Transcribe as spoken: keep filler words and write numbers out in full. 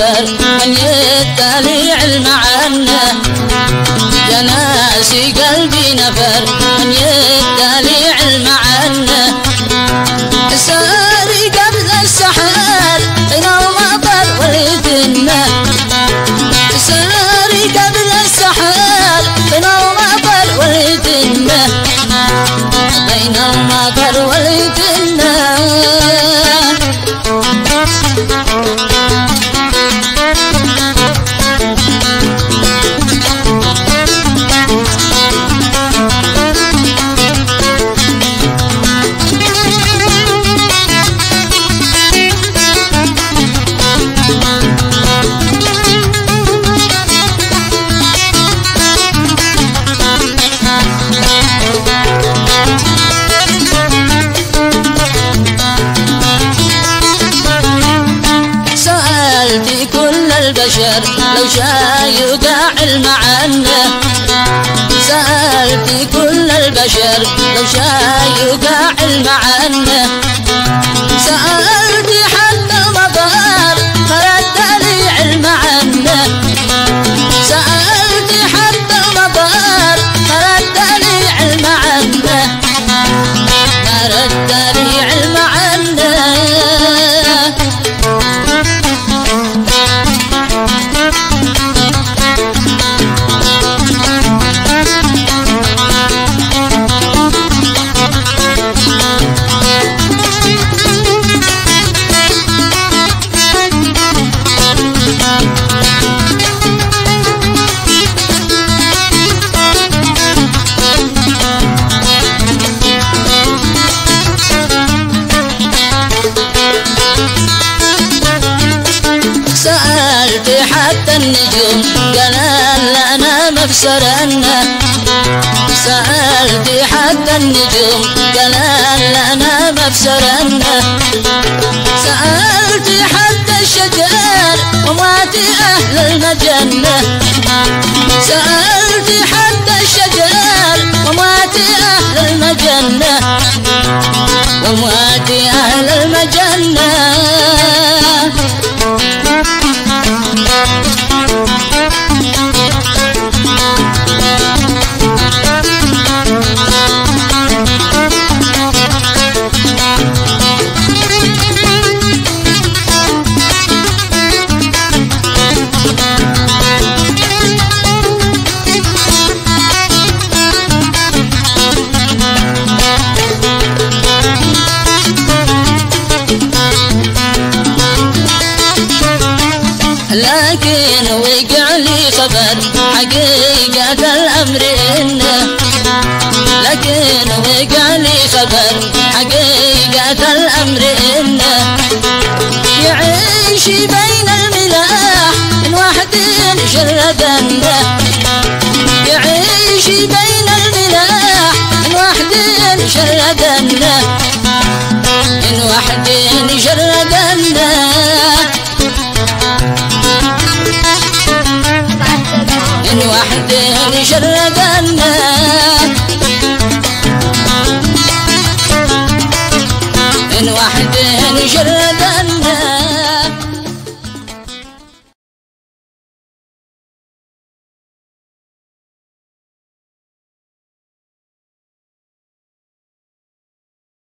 نفر من يدلي علم عنه يا ناسي قلبي نفر من يدلي علم عنه ساري قبل السحر بين المطر والجنة ساري قبل السحر بين المطر والجنة بين المطر والجنة البشر لو شايق علم عنه سألت كل البشر لو شايق علم عنه سألت حتى المطار فرد لي علم عنه سألت حتى المطار فرد لي علم عنه فرد لي علم عنه سألت حتى النجوم قالوا لنا مفسرنا سألت حتى النجوم قالوا لنا مفسرنا سألت حتى الشجر ومات أهل المجنة سألت حتى الشجر ومات أهل المجنة ومات أهل المجنة لكن وقع لي خبر حقيقة الأمر إنه لكن وقع لي خبر حقيقة الأمر إنه يعيش بين الملاح من واحد شردنه يعيش بين الملاح من واحد شردنه من واحد شردنه من واحد شردنا